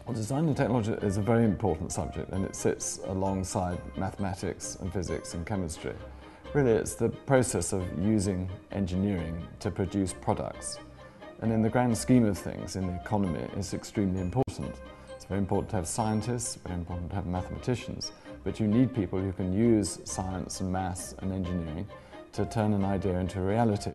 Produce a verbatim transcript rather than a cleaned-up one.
Well, design and technology is a very important subject, and it sits alongside mathematics and physics and chemistry. Really, it's the process of using engineering to produce products. And in the grand scheme of things, in the economy, it's extremely important. It's very important to have scientists, very important to have mathematicians, but you need people who can use science and maths and engineering to turn an idea into a reality.